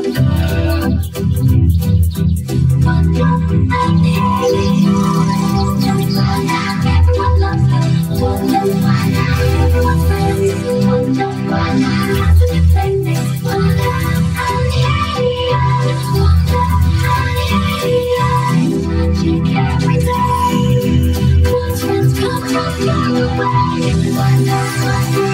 Every day, close friends come from far away. Wonder